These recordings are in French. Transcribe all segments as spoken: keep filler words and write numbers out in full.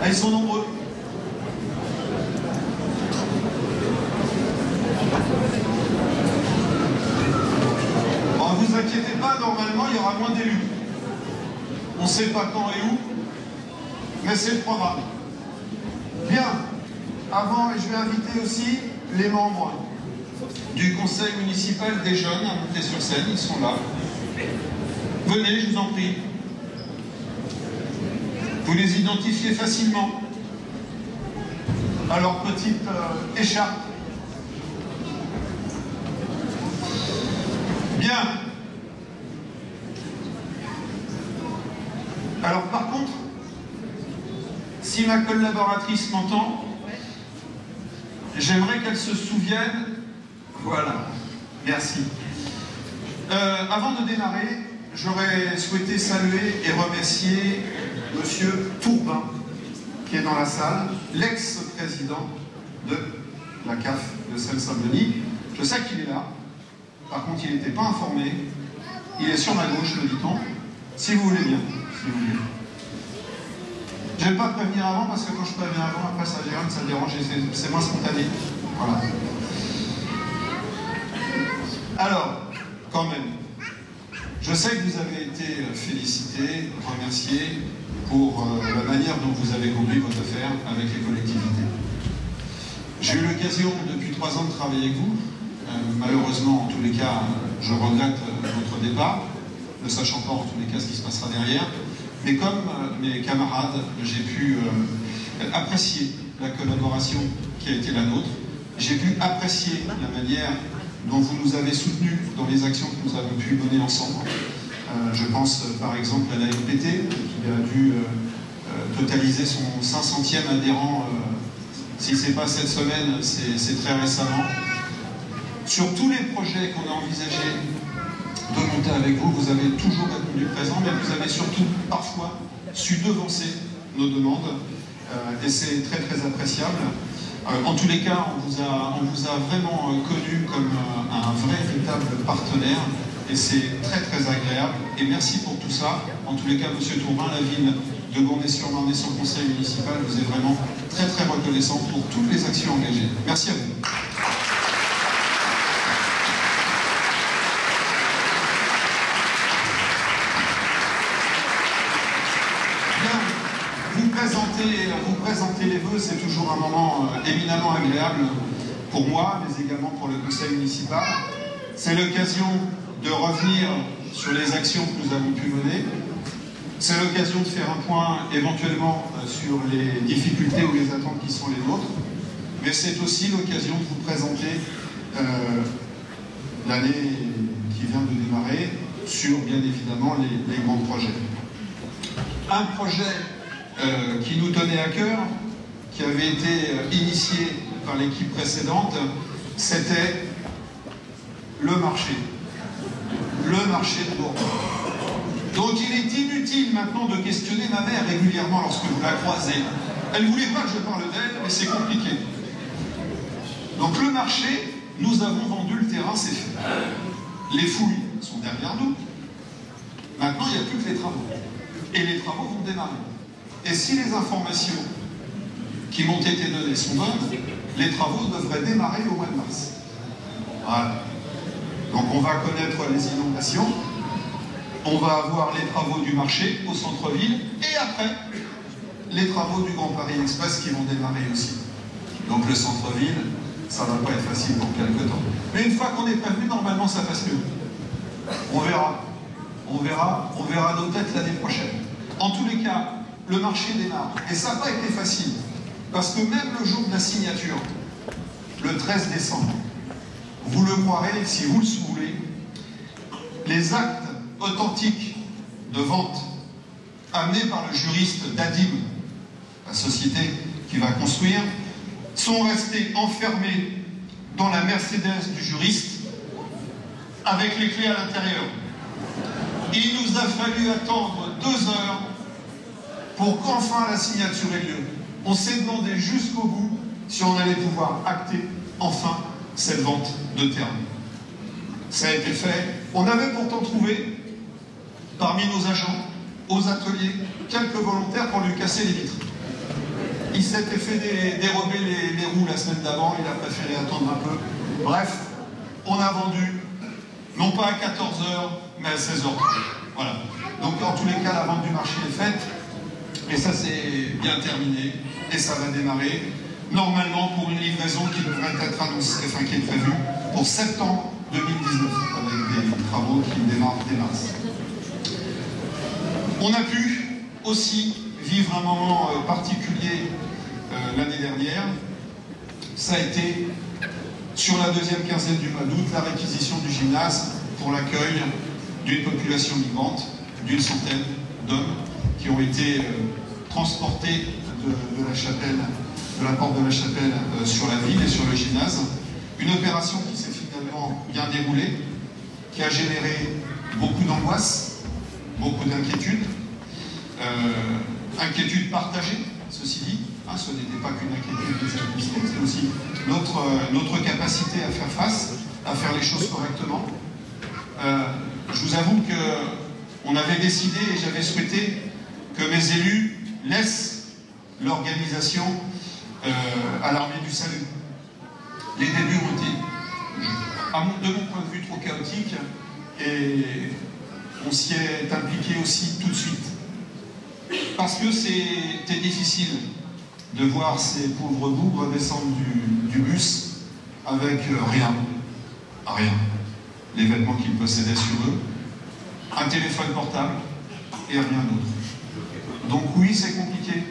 Ah, ils sont nombreux. Bon, vous inquiétez pas, normalement, il y aura moins d'élus. On ne sait pas quand et où, mais c'est le programme. Bien. Avant, et je vais inviter aussi les membres du conseil municipal des jeunes à monter sur scène, ils sont là. Venez, je vous en prie. Vous les identifiez facilement. À leur petite euh, écharpe. Bien. Alors par contre, si ma collaboratrice m'entend, j'aimerais qu'elle se souvienne. Voilà, merci. Euh, avant de démarrer, j'aurais souhaité saluer et remercier Monsieur Tourbin, qui est dans la salle, l'ex-président de la C A F de Seine-Saint-Denis. Je sais qu'il est là, par contre il n'était pas informé. Il est sur ma gauche, me dit-on, si vous voulez bien. Si vous voulez. Je ne vais pas prévenir avant, parce que quand je préviens avant, après ça gêne, ça dérange et c'est moins spontané. Voilà. Alors, quand même, je sais que vous avez été félicité, remercié pour euh, la manière dont vous avez conduit votre affaire avec les collectivités. J'ai eu l'occasion depuis trois ans de travailler avec vous. Euh, malheureusement, en tous les cas, je regrette euh, votre départ, ne sachant pas en tous les cas ce qui se passera derrière. Mais comme euh, mes camarades, j'ai pu euh, apprécier la collaboration qui a été la nôtre. J'ai pu apprécier la manière dont vous nous avez soutenus dans les actions que nous avons pu mener ensemble. Euh, je pense euh, par exemple à la N P T, qui a dû euh, euh, totaliser son cinq centième adhérent, euh, si ce n'est pas cette semaine, c'est très récemment. Sur tous les projets qu'on a envisagés de monter avec vous, vous avez toujours répondu présent, mais vous avez surtout parfois su devancer nos demandes, euh, et c'est très très appréciable. Euh, en tous les cas, on vous a, on vous a vraiment euh, connu comme euh, un vrai, véritable partenaire, et c'est très très agréable, et merci pour tout ça. En tous les cas, Monsieur Tourbin, la ville de Gournay-sur-Marne et son conseil municipal vous est vraiment très très reconnaissant pour toutes les actions engagées. Merci à vous. Vous présenter, vous présenter les vœux, c'est toujours un moment euh, éminemment agréable pour moi, mais également pour le conseil municipal. C'est l'occasion de revenir sur les actions que nous avons pu mener. C'est l'occasion de faire un point éventuellement euh, sur les difficultés ou les attentes qui sont les nôtres. Mais c'est aussi l'occasion de vous présenter euh, l'année qui vient de démarrer sur, bien évidemment, les, les grands projets. Un projet Euh, qui nous tenait à cœur, qui avait été euh, initié par l'équipe précédente, c'était le marché. Le marché de Bourgogne. Donc il est inutile maintenant de questionner ma mère régulièrement lorsque vous la croisez. Elle ne voulait pas que je parle d'elle, mais c'est compliqué. Donc le marché, nous avons vendu le terrain, c'est fait. Les fouilles sont derrière nous. Maintenant, il n'y a plus que les travaux. Et les travaux vont démarrer. Et si les informations qui m'ont été données sont bonnes, les travaux devraient démarrer au mois de mars. Voilà. Donc on va connaître les inondations, on va avoir les travaux du marché au centre-ville, et après, les travaux du Grand Paris Express qui vont démarrer aussi. Donc le centre-ville, ça ne va pas être facile pour quelque temps. Mais une fois qu'on est prévenu, normalement ça passe mieux. On verra. On verra, on verra nos têtes l'année prochaine. En tous les cas, le marché démarre. Et ça n'a pas été facile. Parce que même le jour de la signature, le treize décembre, vous le croirez, si vous le voulez, les actes authentiques de vente amenés par le juriste d'Adim, la société qui va construire, sont restés enfermés dans la Mercedes du juriste avec les clés à l'intérieur. Il nous a fallu attendre deux heures pour qu'enfin la signature ait lieu. On s'est demandé jusqu'au bout si on allait pouvoir acter enfin cette vente de terrain. Ça a été fait. On avait pourtant trouvé, parmi nos agents, aux ateliers, quelques volontaires pour lui casser les vitres. Il s'était fait dé dérober les, les roues la semaine d'avant, il a préféré attendre un peu. Bref, on a vendu, non pas à quatorze heures, mais à seize heures trente. Voilà. Donc en tous les cas, la vente du marché est faite, et ça c'est bien terminé, et ça va démarrer, normalement pour une livraison qui devrait être annoncée, enfin qui est prévue pour septembre deux mille dix-neuf, avec des travaux qui démarrent dès mars. On a pu aussi vivre un moment euh, particulier euh, l'année dernière. Ça a été, sur la deuxième quinzaine du mois d'août, la réquisition du gymnase pour l'accueil d'une population migrante, d'une centaine d'hommes qui ont été euh, transportés de, de la chapelle, de la porte de la chapelle euh, sur la ville et sur le gymnase. Une opération qui s'est finalement bien déroulée, qui a généré beaucoup d'angoisse, beaucoup d'inquiétudes, euh, inquiétudes partagées, ceci dit, hein, ce n'était pas qu'une inquiétude des administrés, c'est aussi notre, euh, notre capacité à faire face, à faire les choses correctement. Euh, je vous avoue qu'on avait décidé et j'avais souhaité que mes élus laissent l'organisation euh, à l'armée du salut. Les débuts ont été, à mon, de mon point de vue, trop chaotiques et on s'y est impliqué aussi tout de suite. Parce que c'était difficile de voir ces pauvres bougres descendre du, du bus avec rien, rien. Les vêtements qu'ils possédaient sur eux, un téléphone portable et rien d'autre. Donc oui, c'est compliqué.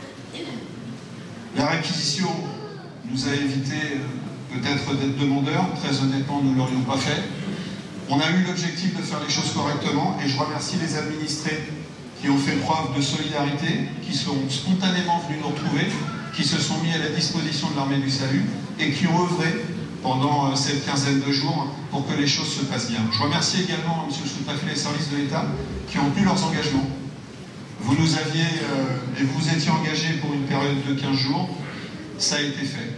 La réquisition nous a évité euh, peut-être d'être demandeurs, très honnêtement nous ne l'aurions pas fait. On a eu l'objectif de faire les choses correctement et je remercie les administrés qui ont fait preuve de solidarité, qui sont spontanément venus nous retrouver, qui se sont mis à la disposition de l'armée du salut et qui ont œuvré pendant cette quinzaine de jours pour que les choses se passent bien. Je remercie également M. le sous-préfet et les services de l'État qui ont tenu leurs engagements. Vous nous aviez, euh, et vous étiez engagés pour une période de quinze jours, ça a été fait.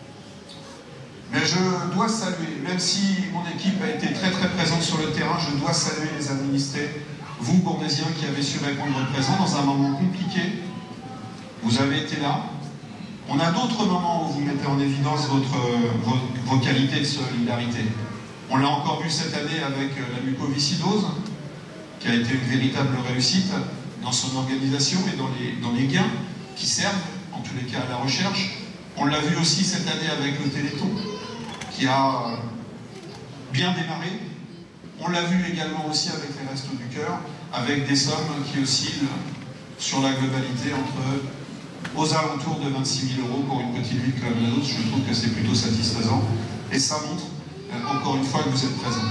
Mais je dois saluer, même si mon équipe a été très très présente sur le terrain, je dois saluer les administrés, vous Bournaisiens qui avez su répondre présent dans un moment compliqué. Vous avez été là. On a d'autres moments où vous mettez en évidence votre, vos, vos qualités de solidarité. On l'a encore vu cette année avec la mucoviscidose, qui a été une véritable réussite dans son organisation et dans les, dans les gains qui servent, en tous les cas, à la recherche. On l'a vu aussi cette année avec le Téléthon, qui a bien démarré. On l'a vu également aussi avec les Restos du Cœur, avec des sommes qui oscillent sur la globalité entre aux alentours de vingt-six mille euros pour une petite ville comme la nôtre. Je trouve que c'est plutôt satisfaisant et ça montre euh, encore une fois que vous êtes présents.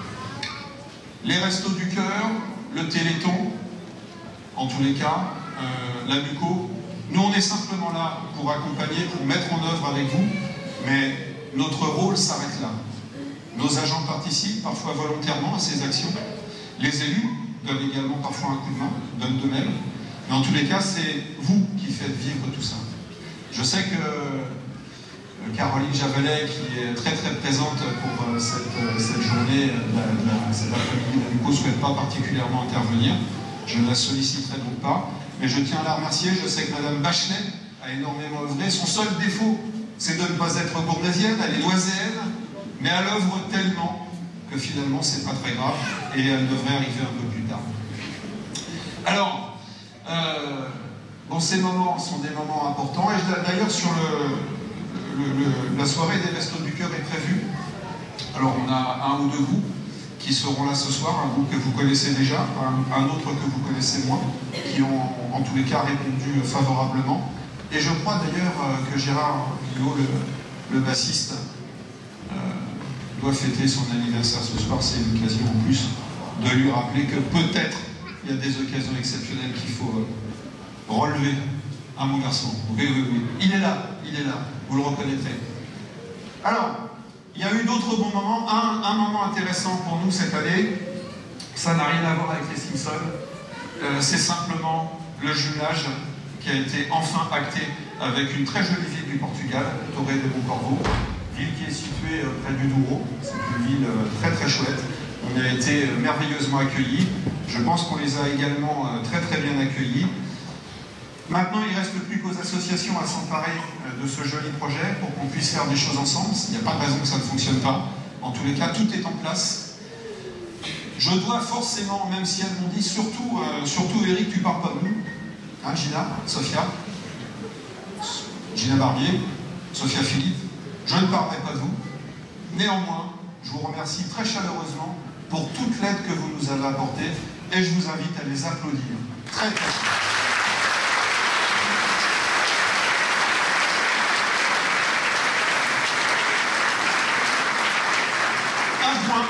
Les Restos du Cœur, le Téléthon, en tous les cas, euh, la muco, nous on est simplement là pour accompagner, pour mettre en œuvre avec vous, mais notre rôle s'arrête là. Nos agents participent parfois volontairement à ces actions. Les élus donnent également parfois un coup de main, donnent de même. Mais en tous les cas, c'est vous qui faites vivre tout ça. Je sais que Caroline Javelet, qui est très très présente pour cette, cette journée, la, la, cet après-midi, la muco ne souhaite pas particulièrement intervenir. Je ne la solliciterai donc pas. Mais je tiens à la remercier. Je sais que Madame Bachelet a énormément œuvré. Son seul défaut, c'est de ne pas être bournaisienne, elle est loiséenne, mais elle œuvre tellement que finalement, c'est pas très grave et elle devrait arriver un peu plus tard. Alors, Euh, bon, ces moments sont des moments importants et d'ailleurs sur le, le, le, la soirée des Restos du Cœur est prévue. Alors on a un ou deux groupes qui seront là ce soir, un groupe que vous connaissez déjà, un, un autre que vous connaissez moins, qui ont en tous les cas répondu favorablement. Et je crois d'ailleurs que Gérard Guillot, le, le bassiste, euh, doit fêter son anniversaire ce soir. C'est une occasion en plus de lui rappeler que peut-être il y a des occasions exceptionnelles qu'il faut relever. Un bon garçon. Oui, oui, oui. Il est là, il est là. Vous le reconnaîtrez. Alors, il y a eu d'autres bons moments. Un, un moment intéressant pour nous cette année, ça n'a rien à voir avec les Simpsons. Euh, C'est simplement le jumelage qui a été enfin acté avec une très jolie ville du Portugal, Torre de Moncorvo, ville qui est située près du Douro. C'est une ville très très chouette. On a été merveilleusement accueillis. Je pense qu'on les a également très très bien accueillis. Maintenant, il ne reste plus qu'aux associations à s'emparer de ce joli projet pour qu'on puisse faire des choses ensemble. Il n'y a pas de raison que ça ne fonctionne pas. En tous les cas, tout est en place. Je dois forcément, même si elles m'ont dit, surtout, euh, surtout Eric, tu ne parles pas de nous. Hein, Gina, Sophia, Gina Barbier, Sophia Philippe, je ne parlerai pas de vous. Néanmoins, je vous remercie très chaleureusement pour toute l'aide que vous nous avez apportée et je vous invite à les applaudir. Très très fort. Un point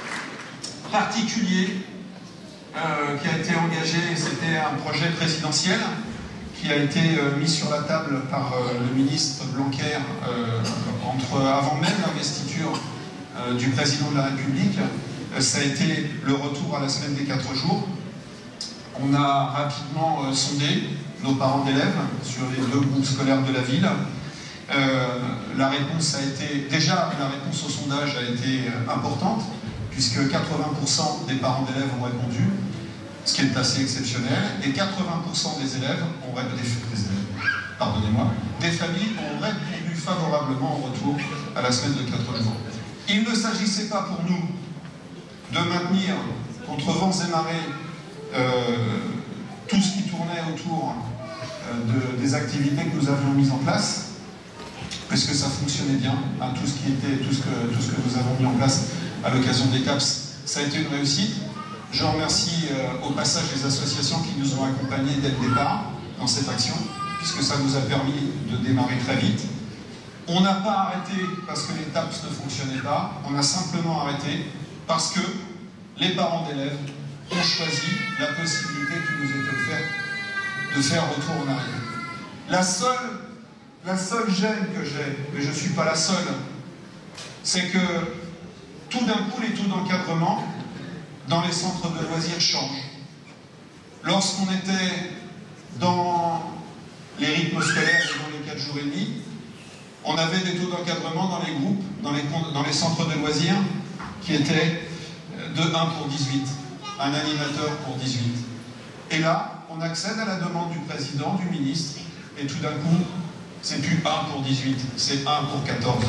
particulier euh, qui a été engagé, c'était un projet présidentiel qui a été euh, mis sur la table par euh, le ministre Blanquer euh, entre, avant même l'investiture euh, du président de la République. Euh, ça a été le retour à la semaine des quatre jours. On a rapidement euh, sondé nos parents d'élèves sur les deux groupes scolaires de la ville. Euh, la réponse a été, déjà la réponse au sondage a été euh, importante, puisque quatre-vingts pour cent des parents d'élèves ont répondu, ce qui est assez exceptionnel, et quatre-vingts pour cent des élèves ont répondu, des élèves, pardonnez-moi, des familles ont répondu favorablement au retour à la semaine de quatre jours. Il ne s'agissait pas pour nous de maintenir contre vents et marées euh, tout ce qui tournait autour euh, de, des activités que nous avions mises en place, puisque ça fonctionnait bien, hein, tout ce qui était, tout ce que, tout ce que nous avons mis en place à l'occasion des CAPS, ça a été une réussite. Je remercie euh, au passage les associations qui nous ont accompagnés dès le départ dans cette action, puisque ça nous a permis de démarrer très vite. On n'a pas arrêté parce que les CAPS ne fonctionnaient pas, on a simplement arrêté parce que les parents d'élèves ont choisi la possibilité qui nous était offerte de faire retour en arrière. La seule, la seule gêne que j'ai, mais je ne suis pas la seule, c'est que tout d'un coup, les taux d'encadrement dans les centres de loisirs changent. Lorsqu'on était dans les rythmes scolaires et dans les quatre jours et demi, on avait des taux d'encadrement dans les groupes, dans les, dans les centres de loisirs, qui étaient de un pour dix-huit, un animateur pour dix-huit. Et là, on accède à la demande du président, du ministre, et tout d'un coup, c'est plus un pour dix-huit, c'est un pour quatorze.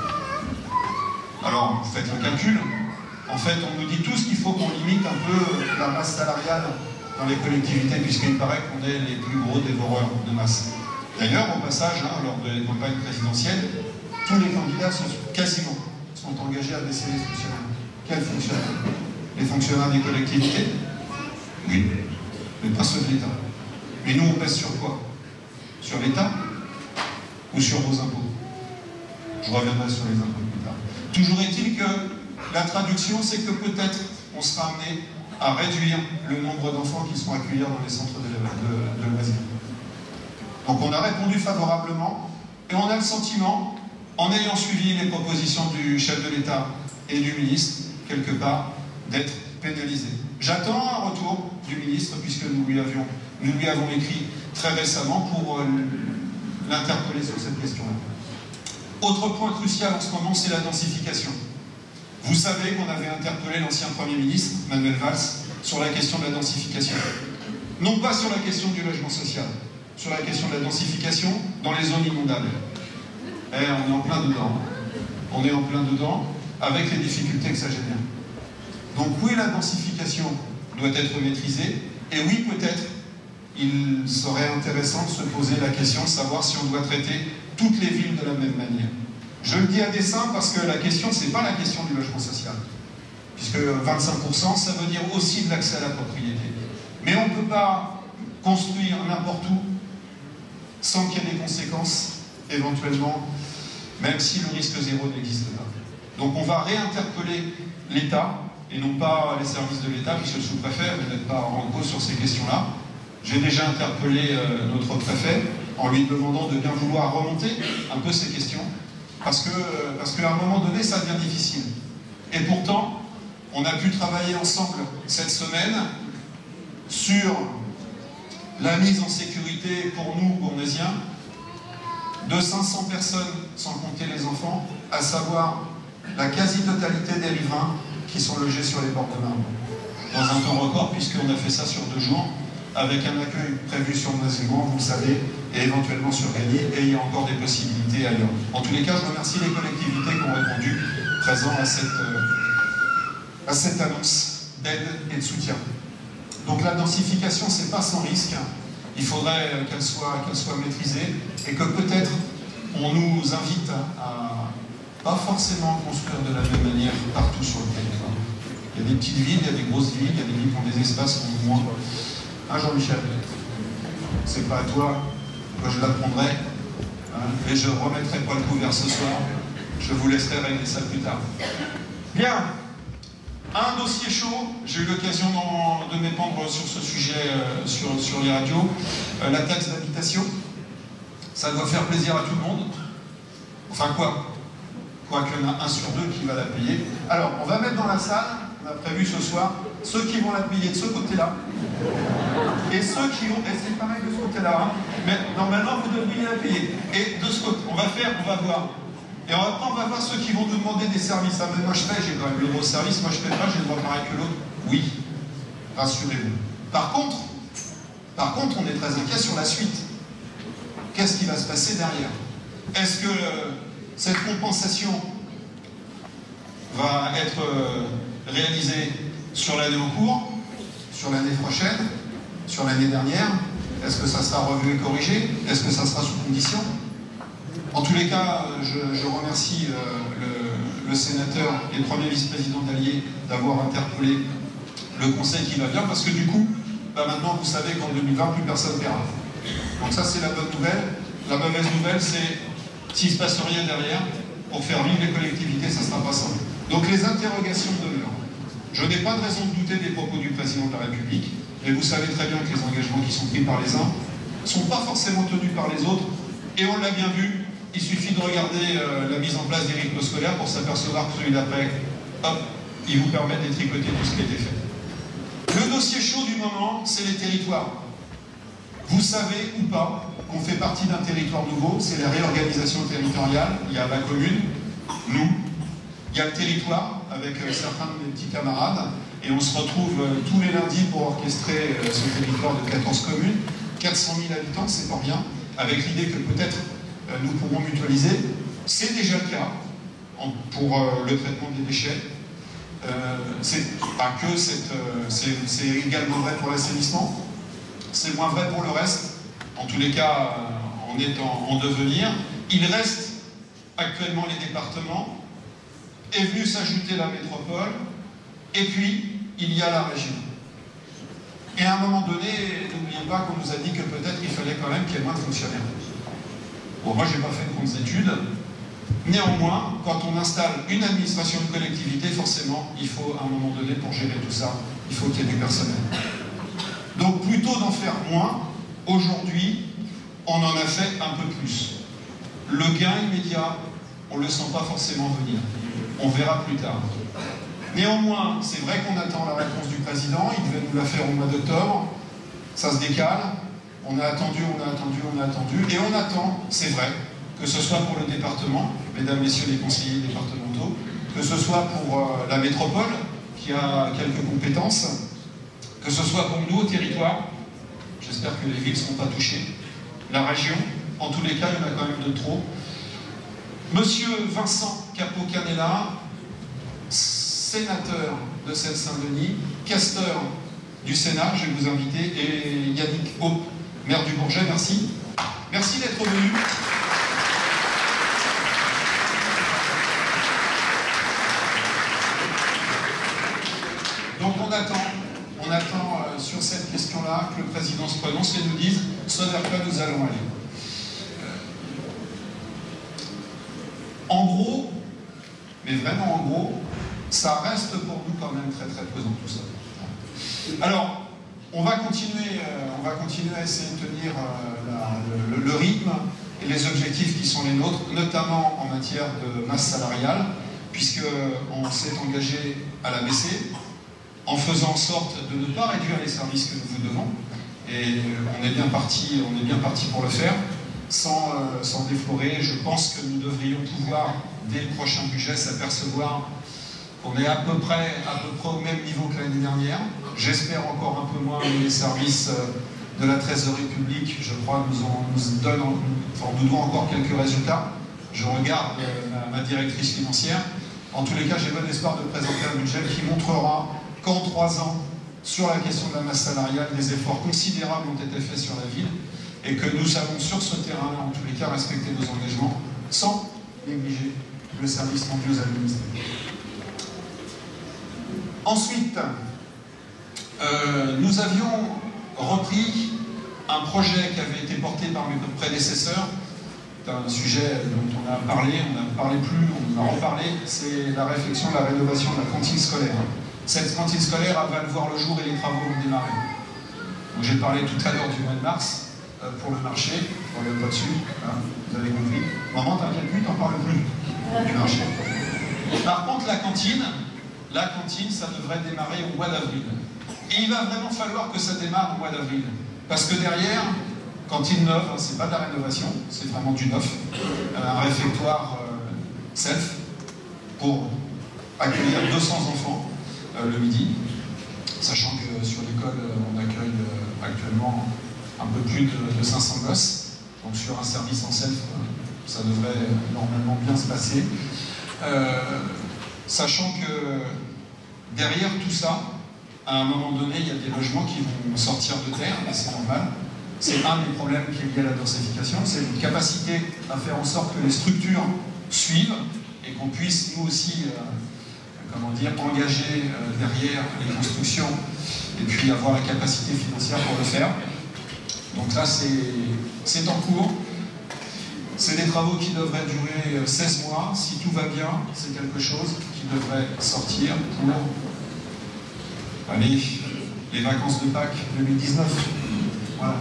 Alors, vous faites le calcul. En fait, on nous dit tous qu'il faut qu'on limite un peu la masse salariale dans les collectivités, puisqu'il paraît qu'on est les plus gros dévoreurs de masse. D'ailleurs, au passage, hein, lors de la campagne présidentielle, tous les candidats sont, quasiment sont engagés à baisser les fonctionnaires. Quels fonctionnaires? Les fonctionnaires des collectivités? Oui, mais pas ceux de l'État. Mais nous, on pèse sur quoi? Sur l'État ou sur vos impôts? Je reviendrai sur les impôts plus tard. Toujours est-il que la traduction, c'est que peut-être on sera amené à réduire le nombre d'enfants qui seront accueillis dans les centres de, de, de loisirs. Donc on a répondu favorablement et on a le sentiment, en ayant suivi les propositions du chef de l'État et du ministre, quelque part, d'être pénalisé. J'attends un retour du ministre, puisque nous lui, avions, nous lui avons écrit très récemment pour euh, l'interpeller sur cette question-là. Autre point crucial en ce moment, c'est la densification. Vous savez qu'on avait interpellé l'ancien Premier ministre, Manuel Valls, sur la question de la densification. Non pas sur la question du logement social, sur la question de la densification dans les zones inondables. Et on est en plein dedans. On est en plein dedans, avec les difficultés que ça génère. Donc oui, la densification doit être maîtrisée, et oui, peut-être, il serait intéressant de se poser la question de savoir si on doit traiter toutes les villes de la même manière. Je le dis à dessein parce que la question, ce n'est pas la question du logement social. Puisque vingt-cinq pour cent, ça veut dire aussi de l'accès à la propriété. Mais on ne peut pas construire n'importe où sans qu'il y ait des conséquences, éventuellement, même si le risque zéro n'existe pas. Donc on va réinterpeller l'État, et non pas les services de l'État, puisque le sous-préfet n'est pas en cause sur ces questions-là. J'ai déjà interpellé euh, notre préfet en lui demandant de bien vouloir remonter un peu ces questions, parce que, euh, parce qu'à un moment donné, ça devient difficile. Et pourtant, on a pu travailler ensemble cette semaine sur la mise en sécurité pour nous, Bournaisiens, de cinq cents personnes, sans compter les enfants, à savoir la quasi-totalité des riverains qui sont logés sur les bords de Marne. Dans un temps record, puisqu'on a fait ça sur deux jours, avec un accueil prévu sur Noisy-le-Grand, vous le savez, et éventuellement sur Gagny, et il y a encore des possibilités ailleurs. En tous les cas, je remercie les collectivités qui ont répondu présent à cette, euh, à cette annonce d'aide et de soutien. Donc la densification, c'est pas sans risque. Il faudrait qu'elle soit, qu'elle soit maîtrisée et que peut-être on nous invite à pas forcément construire de la même manière partout sur le territoire. Il y a des petites villes, il y a des grosses villes, il y a des villes qui ont des espaces qui ont moins. Hein, Jean-Michel, c'est pas à toi que je l'apprendrai, hein, et je ne remettrai pas le couvert ce soir. Je vous laisserai régler ça plus tard. Bien. Un dossier chaud, j'ai eu l'occasion de m'épandre sur ce sujet euh, sur, sur les radios, euh, la taxe d'habitation. Ça doit faire plaisir à tout le monde. Enfin quoi Quoi qu'il y en a un sur deux qui va la payer. Alors, on va mettre dans la salle, on a prévu ce soir, ceux qui vont la payer de ce côté-là, et ceux qui vont... Et c'est pareil de ce côté-là, hein, mais normalement vous devriez la payer. Et de ce côté, on va faire, on va voir. Et après, on va voir ceux qui vont nous demander des services. Ah, mais moi je paye, j'ai quand même le gros service, moi je paye pas, j'ai le droit pareil que l'autre. Oui, rassurez-vous. Par contre, par contre, on est très inquiet sur la suite. Qu'est-ce qui va se passer derrière? Est-ce que euh, cette compensation va être euh, réalisée sur l'année en cours, sur l'année prochaine, sur l'année dernière? Est-ce que ça sera revu et corrigé? Est-ce que ça sera sous condition? En tous les cas, je, je remercie euh, le, le sénateur et le premier vice-président d'Allier d'avoir interpellé le conseil qui va bien, parce que du coup, bah maintenant vous savez qu'en deux mille vingt, plus personne ne paiera. Donc ça c'est la bonne nouvelle. La mauvaise nouvelle, c'est s'il ne se passe rien derrière, pour faire vivre les collectivités, ça ne sera pas simple. Donc les interrogations demeurent. Je n'ai pas de raison de douter des propos du président de la République, mais vous savez très bien que les engagements qui sont pris par les uns ne sont pas forcément tenus par les autres, et on l'a bien vu. Il suffit de regarder euh, la mise en place des rythmes scolaires pour s'apercevoir que celui d'après, hop, il vous permet de détricoter tout ce qui a été fait. Le dossier chaud du moment, c'est les territoires. Vous savez ou pas qu'on fait partie d'un territoire nouveau, c'est la réorganisation territoriale. Il y a la commune, nous, il y a le territoire avec euh, certains de mes petits camarades, et on se retrouve euh, tous les lundis pour orchestrer euh, ce territoire de quatorze communes, quatre cent mille habitants, c'est pas rien, avec l'idée que peut-être nous pourrons mutualiser. C'est déjà le cas pour euh, le traitement des déchets. Euh, c'est pas que, c'est euh, également vrai pour l'assainissement. C'est moins vrai pour le reste. En tous les cas, euh, on est en, en devenir. Il reste actuellement les départements. Est venue s'ajouter la métropole. Et puis, il y a la région. Et à un moment donné, n'oubliez pas qu'on nous a dit que peut-être il fallait quand même qu'il y ait moins de fonctionnaires. Bon, moi, je n'ai pas fait de grandes études. Néanmoins, quand on installe une administration de collectivité, forcément, il faut, à un moment donné, pour gérer tout ça, il faut qu'il y ait du personnel. Donc, plutôt d'en faire moins, aujourd'hui, on en a fait un peu plus. Le gain immédiat, on ne le sent pas forcément venir. On verra plus tard. Néanmoins, c'est vrai qu'on attend la réponse du président. Il devait nous la faire au mois d'octobre. Ça se décale. On a attendu, on a attendu, on a attendu, et on attend, c'est vrai, que ce soit pour le département, mesdames, messieurs les conseillers départementaux, que ce soit pour euh, la métropole, qui a quelques compétences, que ce soit pour nous au territoire, j'espère que les villes ne seront pas touchées, la région, en tous les cas, il y en a quand même de trop. Monsieur Vincent Capo-Canella, sénateur de Seine-Saint-Denis, questeur du Sénat, je vais vous inviter, et Yannick Hope, maire du Bourget, merci. Merci d'être venu. Donc on attend, on attend euh, sur cette question-là que le président se prononce et nous dise ce vers quoi nous allons aller. Euh, en gros, mais vraiment en gros, ça reste pour nous quand même très très pesant tout ça. Alors, On va, continuer, euh, on va continuer à essayer de tenir euh, la, le, le rythme et les objectifs qui sont les nôtres, notamment en matière de masse salariale, puisqu'on s'est engagé à la baisser, en faisant en sorte de ne pas réduire les services que nous vous devons. Et on est bien parti, on est bien parti pour le faire, sans, euh, sans déflorer. Je pense que nous devrions pouvoir, dès le prochain budget, s'apercevoir qu'on est à peu près, à peu près au même niveau que l'année dernière. J'espère encore un peu moins, mais les services de la trésorerie publique, je crois, nous, ont, nous, donne, enfin, nous doit encore quelques résultats. Je regarde euh, ma, ma directrice financière. En tous les cas, j'ai bon espoir de présenter un budget qui montrera qu'en trois ans, sur la question de la masse salariale, des efforts considérables ont été faits sur la ville et que nous savons sur ce terrain-là, en tous les cas, respecter nos engagements sans négliger le service rendu aux administrés. Ensuite, euh, nous avions repris un projet qui avait été porté par mes prédécesseurs. C'est un sujet dont on a parlé, on n'a parlé plus, on en a reparlé, c'est la réflexion de la rénovation de la cantine scolaire. Cette cantine scolaire va voir le jour et les travaux vont démarrer. J'ai parlé tout à l'heure du mois de mars euh, pour le marché, pour le pas dessus, hein, vous avez compris. Maman, t'inquiète plus, t'en parles plus du marché. Par contre, la cantine, la cantine, ça devrait démarrer au mois d'avril. Et il va vraiment falloir que ça démarre au mois d'avril. Parce que derrière, cantine neuve, hein, c'est pas de la rénovation, c'est vraiment du neuf. Un réfectoire euh, self pour accueillir deux cents enfants euh, le midi. Sachant que sur l'école, on accueille euh, actuellement un peu plus de, de cinq cents gosses. Donc sur un service en self, euh, ça devrait normalement bien se passer. Euh, sachant que derrière tout ça, à un moment donné, il y a des logements qui vont sortir de terre, et c'est normal. C'est un des problèmes qui est lié à la densification, c'est une capacité à faire en sorte que les structures suivent et qu'on puisse, nous aussi, euh, comment dire, engager euh, derrière les constructions et puis avoir la capacité financière pour le faire. Donc là, c'est en cours. C'est des travaux qui devraient durer seize mois. Si tout va bien, c'est quelque chose qui devrait sortir pour allez, les vacances de Pâques deux mille dix-neuf. Voilà.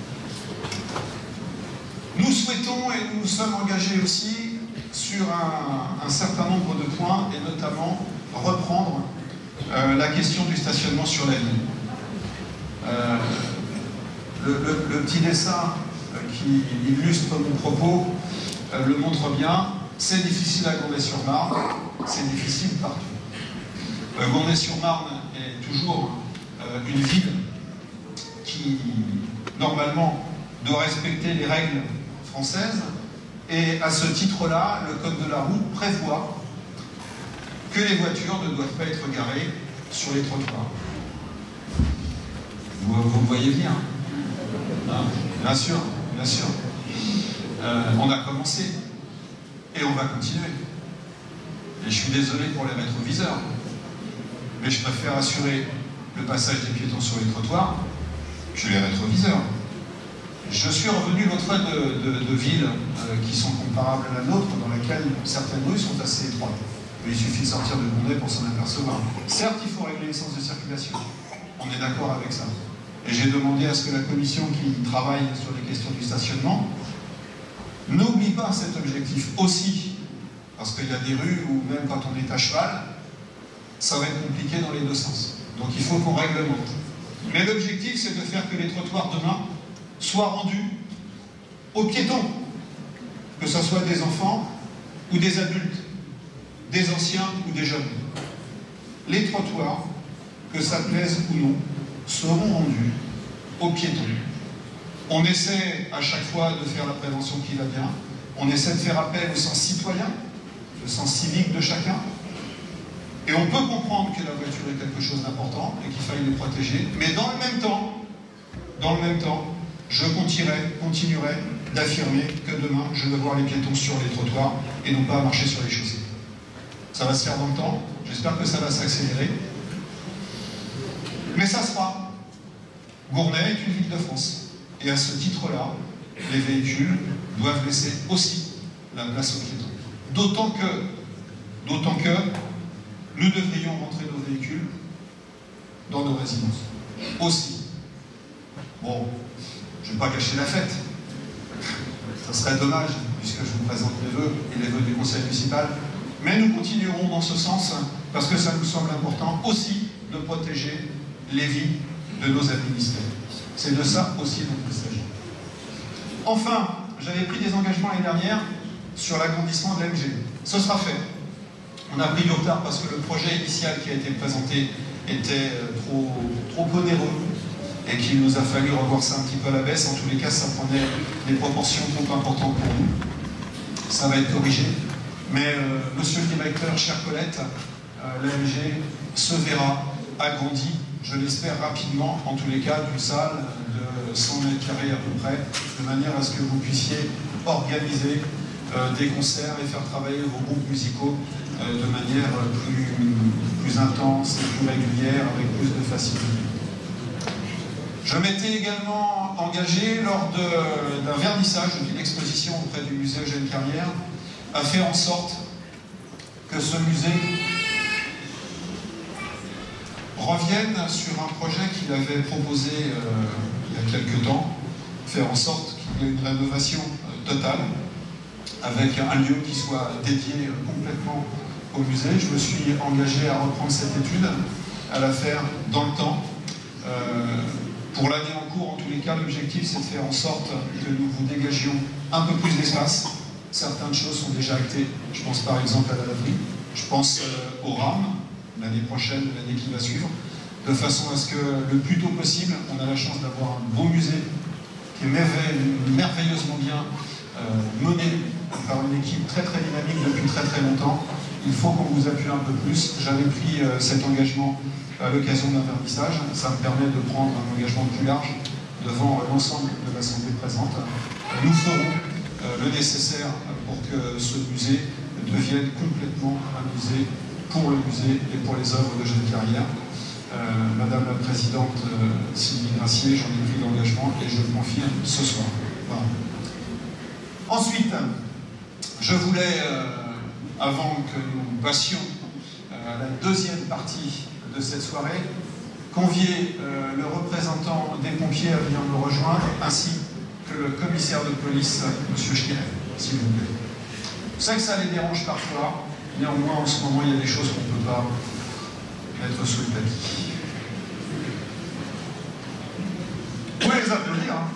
Nous souhaitons et nous nous sommes engagés aussi sur un, un certain nombre de points et notamment reprendre euh, la question du stationnement sur la ville. Euh, le, le, le petit dessin euh, qui illustre mon propos euh, le montre bien. C'est difficile à Gondet-sur-Marne, c'est difficile partout. Euh, Gondet-sur-Marne est toujours euh, une ville qui, normalement, doit respecter les règles françaises, et à ce titre-là, le Code de la route prévoit que les voitures ne doivent pas être garées sur les trottoirs. Vous, vous voyez bien, hein? Bien sûr, bien sûr. Euh, on a commencé, et on va continuer. Et je suis désolé pour les rétroviseurs, mais je préfère assurer le passage des piétons sur les trottoirs que les rétroviseurs. Je suis revenu l'autre fois de, de, de villes euh, qui sont comparables à la nôtre, dans lesquelles certaines rues sont assez étroites. Il suffit de sortir de Gondet pour s'en apercevoir. Certes, il faut régler les sens de circulation. On est d'accord avec ça. Et j'ai demandé à ce que la commission qui travaille sur les questions du stationnement n'oublie pas cet objectif aussi. Parce qu'il y a des rues où, même quand on est à cheval, ça va être compliqué dans les deux sens. Donc il faut qu'on réglemente. Mais l'objectif, c'est de faire que les trottoirs demain soient rendus aux piétons, que ce soit des enfants ou des adultes, des anciens ou des jeunes. Les trottoirs, que ça plaise ou non, seront rendus aux piétons. On essaie à chaque fois de faire la prévention qui va bien, on essaie de faire appel au sens citoyen, le sens civique de chacun, et on peut comprendre que la voiture est quelque chose d'important et qu'il faille les protéger, mais dans le même temps, dans le même temps, je continuerai, continuerai d'affirmer que demain, je veux voir les piétons sur les trottoirs et non pas marcher sur les chaussées. Ça va se faire dans le temps, j'espère que ça va s'accélérer. Mais ça sera. Gournay est une ville de France. Et à ce titre-là, les véhicules doivent laisser aussi la place aux piétons. D'autant que, d'autant que nous devrions rentrer nos véhicules dans nos résidences. Aussi. Bon, je ne vais pas gâcher la fête. Ça serait dommage, puisque je vous présente les vœux et les vœux du conseil municipal. Mais nous continuerons dans ce sens, parce que ça nous semble important aussi de protéger les vies de nos administrés. C'est de ça aussi dont il s'agit. Enfin, j'avais pris des engagements l'année dernière sur l'agrandissement de l'A M G. Ce sera fait. On a pris du retard parce que le projet initial qui a été présenté était trop, trop onéreux. et qu'il nous a fallu revoir ça un petit peu à la baisse. En tous les cas, ça prenait des proportions trop importantes pour nous. Ça va être corrigé. Mais euh, monsieur le directeur, chère Colette, euh, l'A M G se verra agrandi, je l'espère rapidement, en tous les cas, d'une salle de cent mètres carrés à peu près, de manière à ce que vous puissiez organiser euh, des concerts et faire travailler vos groupes musicaux euh, de manière plus, plus intense et plus régulière, avec plus de facilité. Je m'étais également engagé lors d'un vernissage d'une exposition auprès du musée Eugène Carrière à faire en sorte que ce musée revienne sur un projet qu'il avait proposé euh, il y a quelques temps, faire en sorte qu'il y ait une rénovation euh, totale, avec un lieu qui soit dédié euh, complètement au musée. Je me suis engagé à reprendre cette étude, à la faire dans le temps. Euh, pour l'année en cours, en tous les cas, l'objectif c'est de faire en sorte que nous vous dégagions un peu plus d'espace. Certaines choses sont déjà actées. Je pense par exemple à la laverie, je pense euh, au RAM, l'année prochaine, l'année qui va suivre, de façon à ce que le plus tôt possible, on a la chance d'avoir un beau musée qui est merveilleusement bien euh, mené par une équipe très très dynamique depuis très très longtemps. Il faut qu'on vous appuie un peu plus. J'avais pris euh, cet engagement à l'occasion d'un vernissage. Ça me permet de prendre un engagement plus large devant euh, l'ensemble de l'Assemblée présente. Nous ferons euh, le nécessaire pour que ce musée devienne complètement un musée pour le musée et pour les œuvres de Eugène Carrière. Euh, Madame la Présidente euh, Sylvie Gracier, j'en ai pris l'engagement et je le confirme ce soir. Voilà. Ensuite, je voulais, euh, avant que nous passions euh, à la deuxième partie de cette soirée, convier euh, le représentant des pompiers à venir me rejoindre, ainsi que le commissaire de police, M. Schirel, s'il vous plaît. Je sais que ça les dérange parfois. Néanmoins, en ce moment, il y a des choses qu'on ne peut pas mettre sous le tapis. Vous pouvez les applaudir, hein.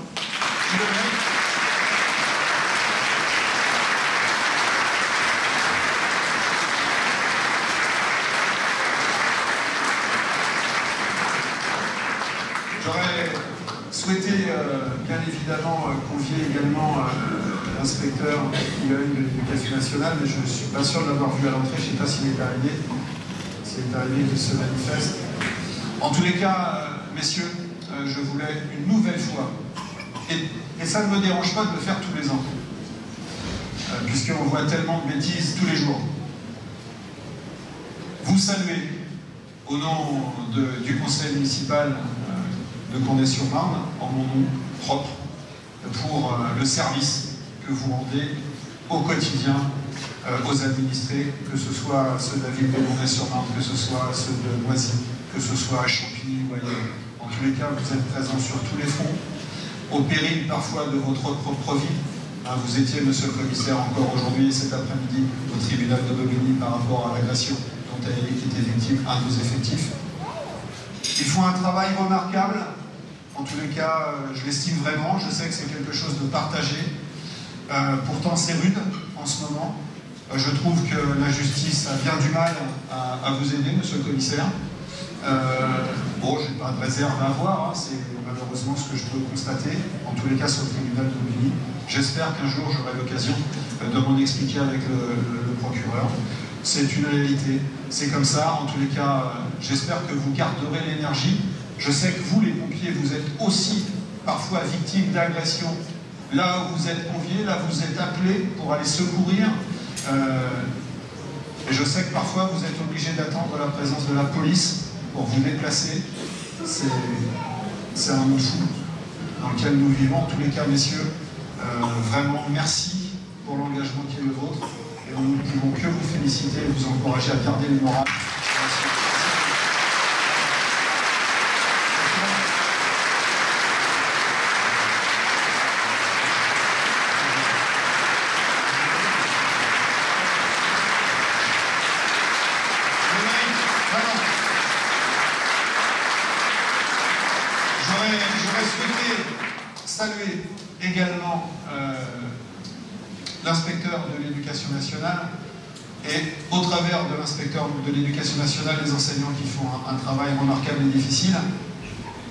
J'aurais souhaité, euh, bien évidemment, euh, convier également euh, l'inspecteur qui a eu de l'éducation nationale, mais je ne suis pas sûr de l'avoir vu à l'entrée, je ne sais pas s'il est arrivé, s'il est arrivé qu'il se manifeste. En tous les cas, euh, messieurs, euh, je voulais une nouvelle fois, et, et ça ne me dérange pas de le faire tous les ans, euh, puisqu'on voit tellement de bêtises tous les jours. Vous saluez, au nom de, du conseil municipal euh, de Condé-sur-Marne, en mon nom propre, pour euh, le service que vous rendez au quotidien euh, aux administrés, que ce soit ceux de la ville de Condé-sur-Marne, que ce soit ceux de Noisy, que ce soit à Champigny ou ailleurs. En tous les cas, vous êtes présents sur tous les fronts, au péril parfois de votre propre vie. Hein, vous étiez, monsieur le commissaire, encore aujourd'hui et cet après-midi au tribunal de Bobigny par rapport à l'agression dont a été victime un de vos effectifs. Ils font un travail remarquable. En tous les cas, je l'estime vraiment. Je sais que c'est quelque chose de partagé. Euh, pourtant, c'est rude en ce moment. Euh, je trouve que la justice a bien du mal à, à vous aider, monsieur le commissaire. Euh, bon, je n'ai pas de réserve à avoir. Hein. C'est malheureusement ce que je peux constater. En tous les cas, sur le tribunal de Bobigny. J'espère qu'un jour, j'aurai l'occasion de m'en expliquer avec le, le, le procureur. C'est une réalité. C'est comme ça. En tous les cas, euh, j'espère que vous garderez l'énergie. Je sais que vous, les pompiers, vous êtes aussi parfois victimes d'agressions. Là où vous êtes conviés, là où vous êtes appelés pour aller secourir. Euh, et je sais que parfois vous êtes obligés d'attendre la présence de la police pour vous déplacer. C'est un monde fou dans lequel nous vivons. En tous les cas, messieurs, euh, vraiment merci pour l'engagement qui est le vôtre. Et nous ne pouvons que vous féliciter et vous encourager à garder le moral. Saluer également euh, l'inspecteur de l'éducation nationale et au travers de l'inspecteur de l'éducation nationale, les enseignants qui font un, un travail remarquable et difficile.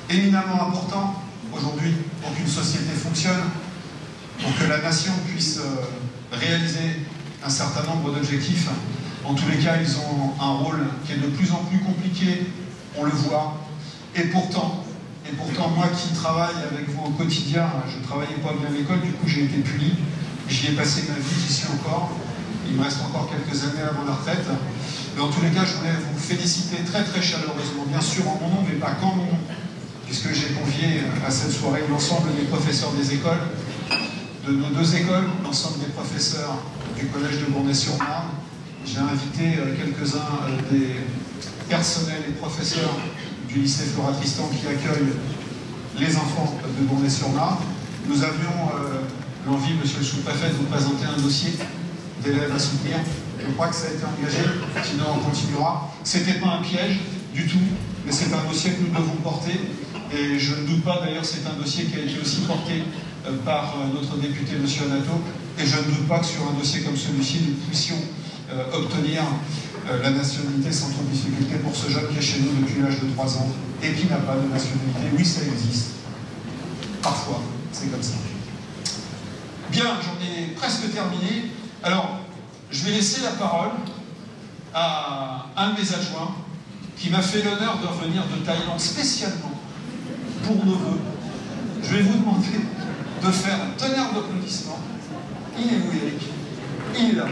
éminemment important aujourd'hui pour qu'une société fonctionne, pour que la nation puisse réaliser un certain nombre d'objectifs. En tous les cas, ils ont un rôle qui est de plus en plus compliqué, on le voit. Et pourtant, et pourtant moi qui travaille avec vous au quotidien, je ne travaillais pas bien à l'école, du coup j'ai été puni. J'y ai passé ma vie, j'y suis encore. Il me reste encore quelques années avant la retraite. Mais en tous les cas, je voulais vous féliciter très très chaleureusement, bien sûr en mon nom, mais pas qu'en mon nom, puisque j'ai convié à cette soirée l'ensemble des professeurs des écoles, de nos deux écoles, l'ensemble des professeurs du collège de Bournay-sur-Marne. J'ai invité quelques-uns des personnels et professeurs du lycée Flora Tristan qui accueille les enfants de Bournay-sur-Marne. Nous avions euh, l'envie, monsieur le sous-préfet, de vous présenter un dossier d'élèves à soutenir. Je crois que ça a été engagé, sinon on continuera. Ce n'était pas un piège du tout, mais c'est un dossier que nous devons porter. Et je ne doute pas, d'ailleurs, c'est un dossier qui a été aussi porté euh, par euh, notre député, monsieur Anato. Et je ne doute pas que sur un dossier comme celui-ci, nous puissions euh, obtenir euh, la nationalité sans trop de difficulté pour ce jeune qui est chez nous depuis l'âge de trois ans et qui n'a pas de nationalité. Oui, ça existe. Parfois, c'est comme ça. Bien, j'en ai presque terminé. Alors, je vais laisser la parole à un de mes adjoints qui m'a fait l'honneur de revenir de Thaïlande spécialement pour nos vœux. Je vais vous demander de faire un tonnerre d'applaudissements. Il est où, Eric? Il est là.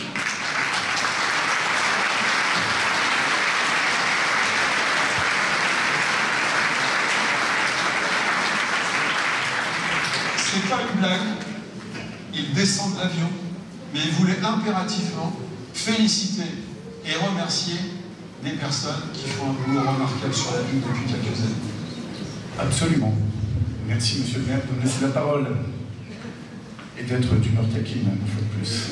C'est pas une blague. Il descend de l'avion, mais il voulait impérativement féliciter et remercier des personnes qui font un boulot remarquable sur la ville depuis quelques années. Absolument. Merci, monsieur le maire, de me laisser la parole et d'être d'humeur taquine, une fois de plus.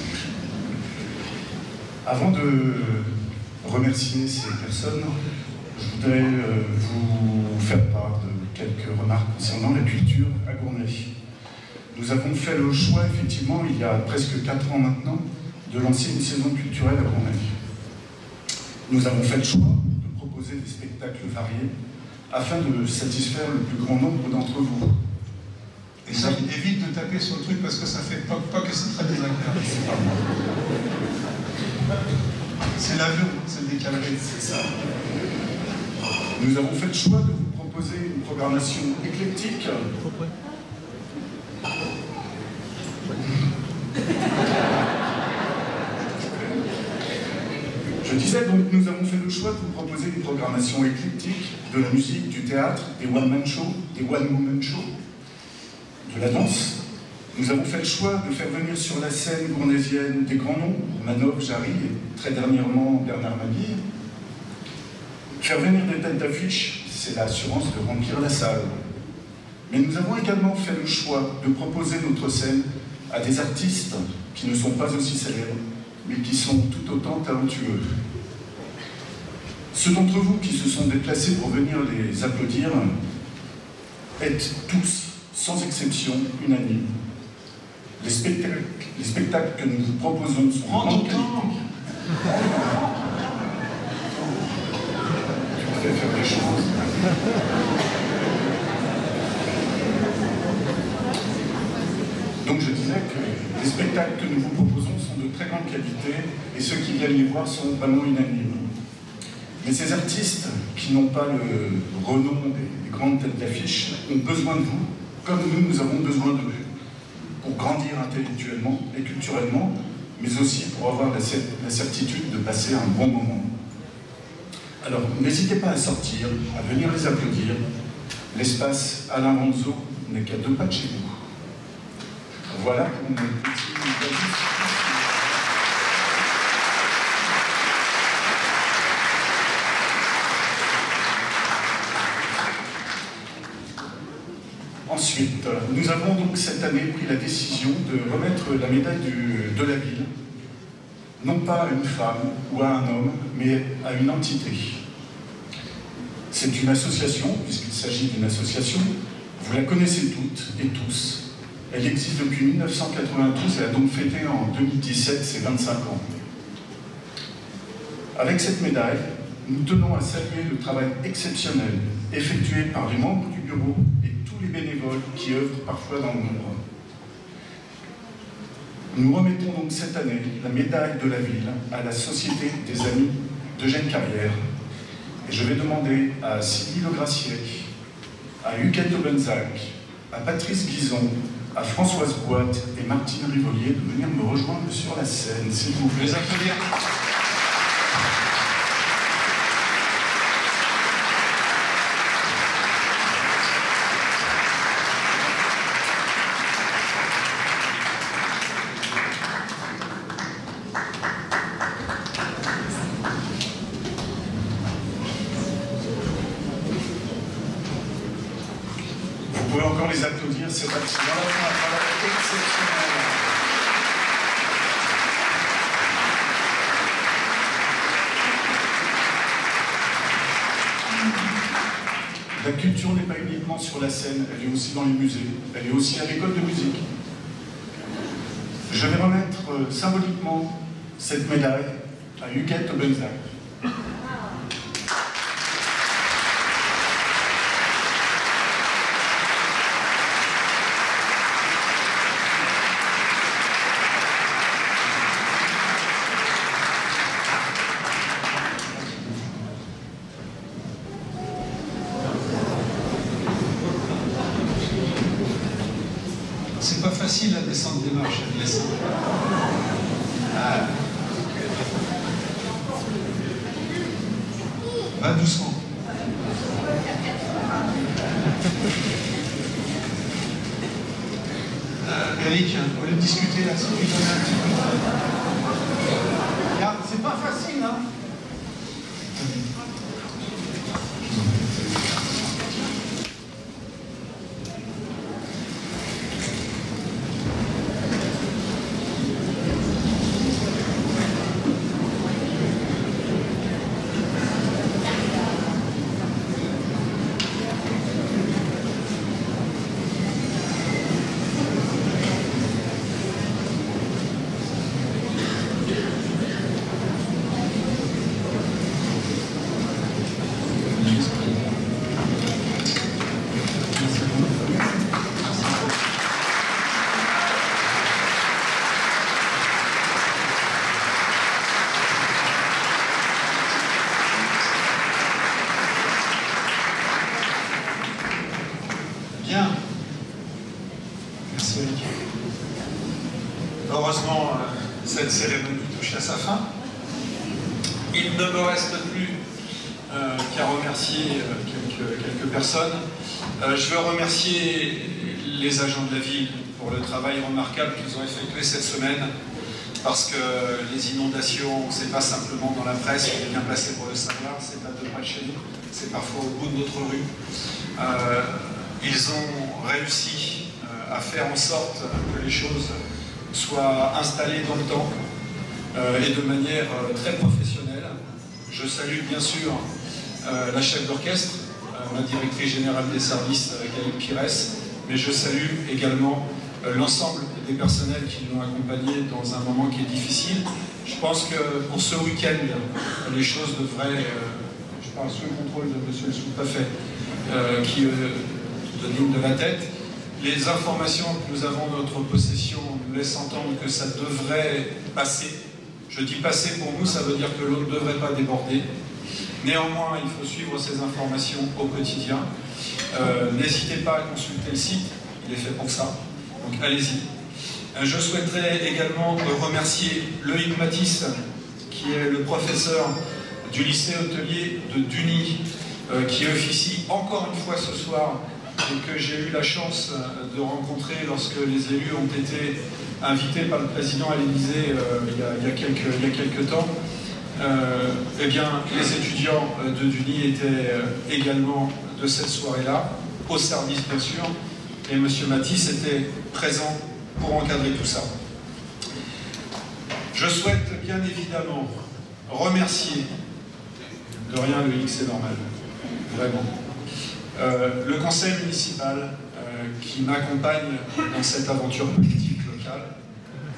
Avant de remercier ces personnes, je voudrais vous faire part de quelques remarques concernant la culture à Gournay. Nous avons fait le choix, effectivement, il y a presque quatre ans maintenant, de lancer une saison culturelle à Gournay. Nous avons fait le choix de proposer des spectacles variés afin de satisfaire le plus grand nombre d'entre vous. Et ça, évite de taper sur le truc parce que ça fait poc-poc et c'est très désagréable. C'est l'avion, c'est le décalage. C'est ça. Nous avons fait le choix de vous proposer une programmation éclectique. Je disais donc, nous avons fait le choix de vous proposer une programmation éclectique, de la musique, du théâtre, des one-man shows, des one-woman shows, de la danse. Nous avons fait le choix de faire venir sur la scène gournaisienne des grands noms, Manov, Jarry et très dernièrement Bernard Mabille. Faire venir des têtes d'affiche, c'est l'assurance de remplir la salle. Mais nous avons également fait le choix de proposer notre scène à des artistes qui ne sont pas aussi célèbres, mais qui sont tout autant talentueux. Ceux d'entre vous qui se sont déplacés pour venir les applaudir êtes tous, sans exception, unanimes. Les spectacles, les spectacles que nous vous proposons sont de grande qualité. Tu pourrais faire des choses. Donc je disais que les spectacles que nous vous proposons sont de très grande qualité et ceux qui viennent les voir sont vraiment unanimes. Mais ces artistes qui n'ont pas le renom des, des grandes têtes d'affiche ont besoin de vous, comme nous, nous avons besoin d'eux, pour grandir intellectuellement et culturellement, mais aussi pour avoir la, la certitude de passer un bon moment. Alors n'hésitez pas à sortir, à venir les applaudir. L'espace Alain Ronzo n'est qu'à deux pas de chez vous. Voilà pour mon petit... Ensuite, nous avons donc cette année pris la décision de remettre la médaille du, de la ville, non pas à une femme ou à un homme, mais à une entité. C'est une association, puisqu'il s'agit d'une association, vous la connaissez toutes et tous. Elle existe depuis mille neuf cent quatre-vingt-douze et a donc fêté en deux mille dix-sept ses vingt-cinq ans. Avec cette médaille, nous tenons à saluer le travail exceptionnel effectué par les membres du bureau et tous les bénévoles qui œuvrent parfois dans le nombre. Nous remettons donc cette année la médaille de la ville à la Société des Amis d'Eugène Carrière. Et je vais demander à Sylvie Le Gracier, à Huguette Obenzac, à Patrice Guison, à Françoise Boite et Martine Rivolier de venir me rejoindre sur la scène, s'il vous plaît. Les applaudir. Vous pouvez encore les applaudir, c'est un travail exceptionnel. La culture n'est pas uniquement sur la scène, elle est aussi dans les musées, elle est aussi à l'école de musique. Je vais remettre euh, symboliquement cette médaille à Huguette Obenzac. C'est pas facile la descente des marches, elle laisse. Ah. Va doucement. Euh, Eric, au lieu de discuter là, si tu donnes un petit peu. Là, c'est pas facile, hein. Bien. Merci Eric. Heureusement, cette cérémonie touche à sa fin. Il ne me reste plus euh, qu'à remercier euh, quelques, quelques personnes. Euh, je veux remercier les agents de la ville pour le travail remarquable qu'ils ont effectué cette semaine, parce que les inondations, c'est pas simplement dans la presse, on est bien placé pour le savoir, c'est à deux pas de chez nous, c'est parfois au bout de notre rue. Euh, Ils ont réussi euh, à faire en sorte que les choses soient installées dans le temps euh, et de manière euh, très professionnelle. Je salue bien sûr euh, la chef d'orchestre, euh, la directrice générale des services, euh, Gaëlle Pires, mais je salue également euh, l'ensemble des personnels qui l'ont accompagné dans un moment qui est difficile. Je pense que pour ce week-end, les choses devraient, euh, je parle sous le contrôle de monsieur le sous-préfet, euh, qui... Euh, de ligne de la tête. Les informations que nous avons en notre possession nous laissent entendre que ça devrait passer. Je dis passer pour nous, ça veut dire que l'eau ne devrait pas déborder. Néanmoins, il faut suivre ces informations au quotidien. Euh, N'hésitez pas à consulter le site, il est fait pour ça. Donc allez-y. Euh, je souhaiterais également remercier Loïc Matisse, qui est le professeur du lycée hôtelier de Duny, euh, qui officie encore une fois ce soir et que j'ai eu la chance de rencontrer lorsque les élus ont été invités par le président à l'Élysée euh, il, il, il y a quelques temps. Euh, eh bien, les étudiants de Duny étaient également de cette soirée-là, au service bien sûr, et M. Matisse était présent pour encadrer tout ça. Je souhaite bien évidemment remercier, de rien Loïc, c'est normal, vraiment, Euh, le conseil municipal euh, qui m'accompagne dans cette aventure politique locale.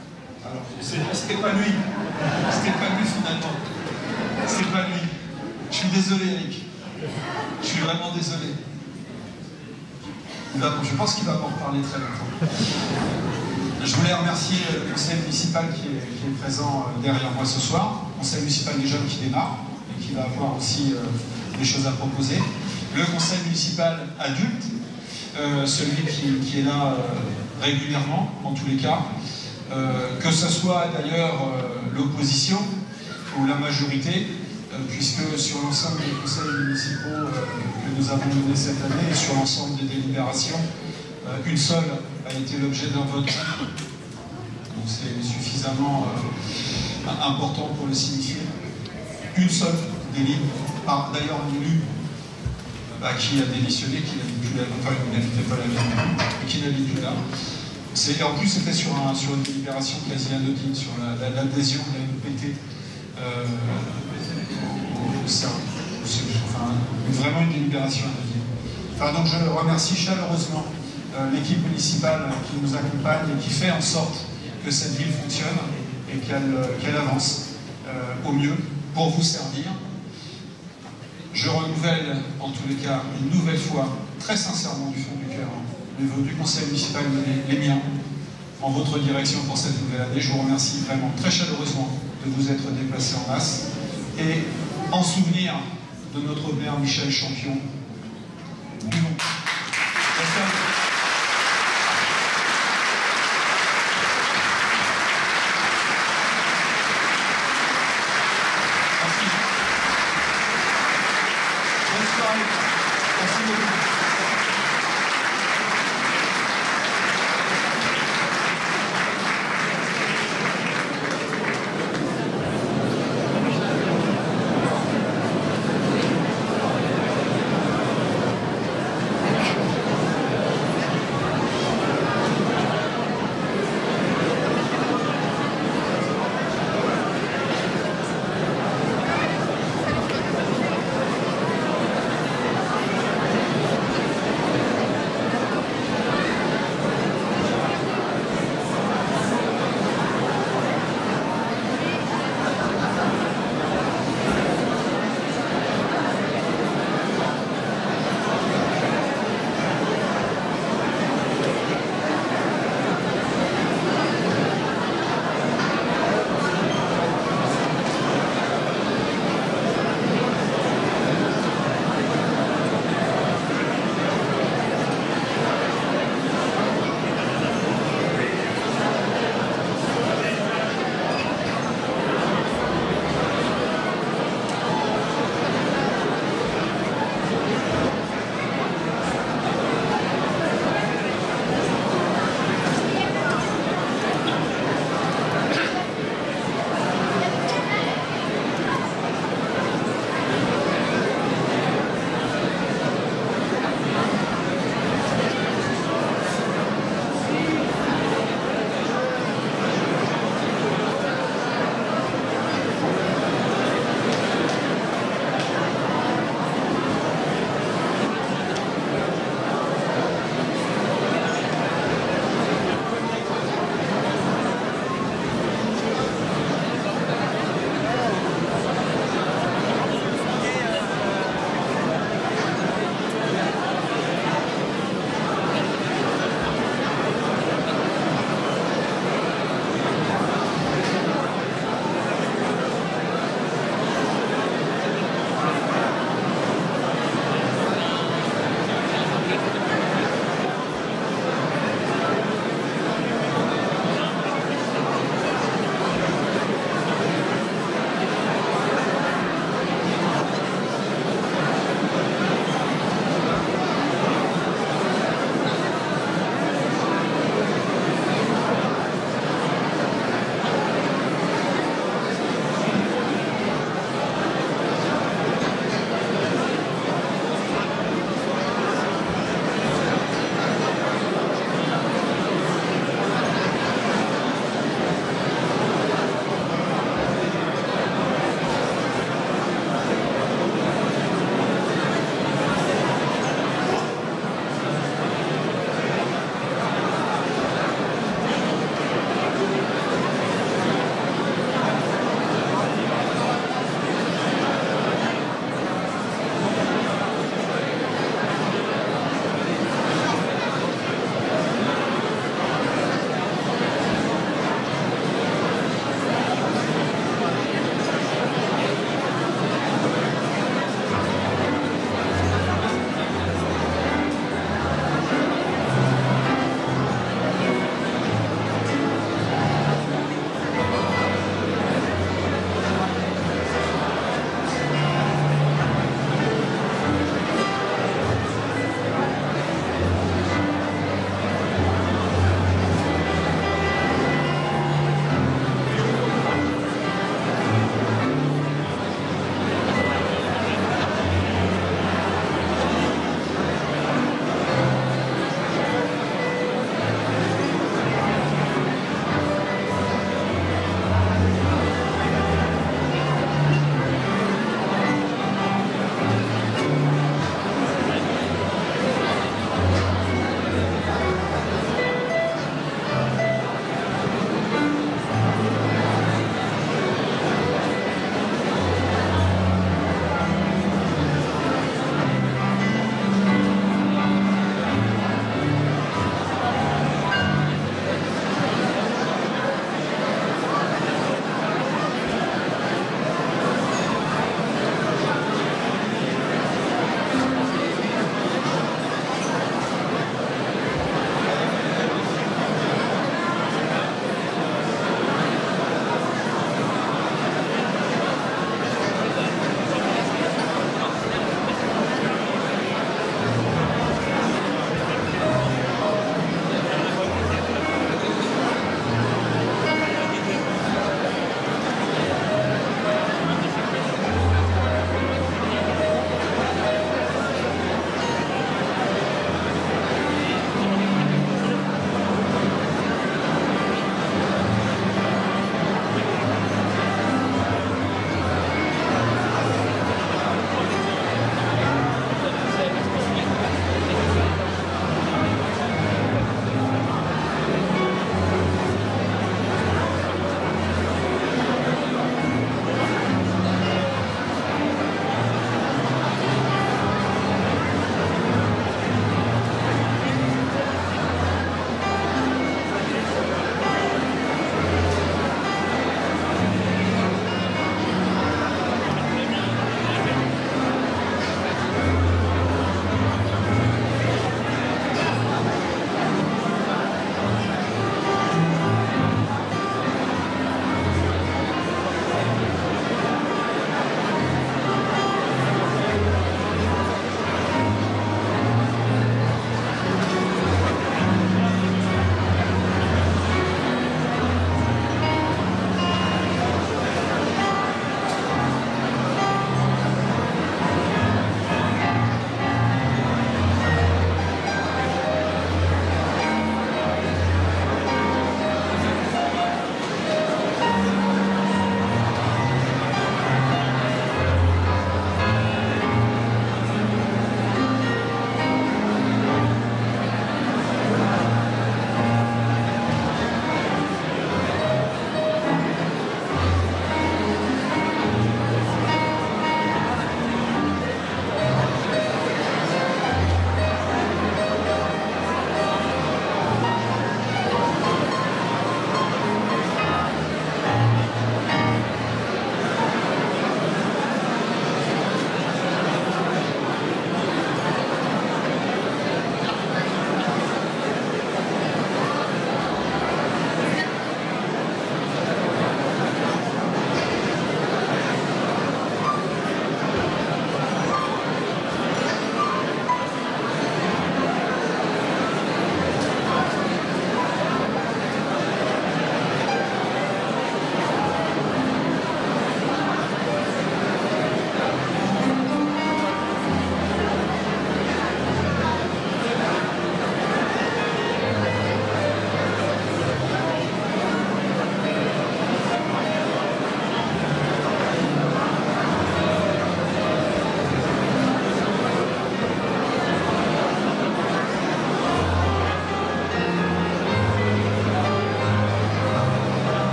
Alors, c'était pas lui, c'était pas lui finalement, c'était pas lui. Je suis désolé, Eric. Je suis vraiment désolé. Il va, je pense qu'il va m'en reparler très longtemps. Je voulais remercier le conseil municipal qui est, qui est présent derrière moi ce soir, le conseil municipal des jeunes qui démarre et qui va avoir aussi euh, des choses à proposer. Le conseil municipal adulte, euh, celui qui, qui est là euh, régulièrement, en tous les cas, euh, que ce soit d'ailleurs euh, l'opposition ou la majorité, euh, puisque sur l'ensemble des conseils municipaux euh, que nous avons menés cette année et sur l'ensemble des délibérations, euh, une seule a été l'objet d'un vote. Donc c'est suffisamment euh, important pour le signifier. Une seule délibération, d'ailleurs un élu bah, qui a démissionné, qui n'habite plus là, enfin il n'habitait pas la ville, mais qui n'habite plus là. En plus c'était sur, un, sur une délibération quasi anodine, sur l'adhésion la, la, de la N P T euh, au sein. Enfin, vraiment une délibération anodine. Enfin, donc je remercie chaleureusement euh, l'équipe municipale qui nous accompagne et qui fait en sorte que cette ville fonctionne et qu'elle qu'elle avance euh, au mieux pour vous servir. Je renouvelle en tous les cas une nouvelle fois, très sincèrement du fond du cœur, les vœux du conseil municipal, les, les miens, en votre direction pour cette nouvelle année. Je vous remercie vraiment très chaleureusement de vous être déplacés en masse et en souvenir de notre maire Michel Champion. Du nom.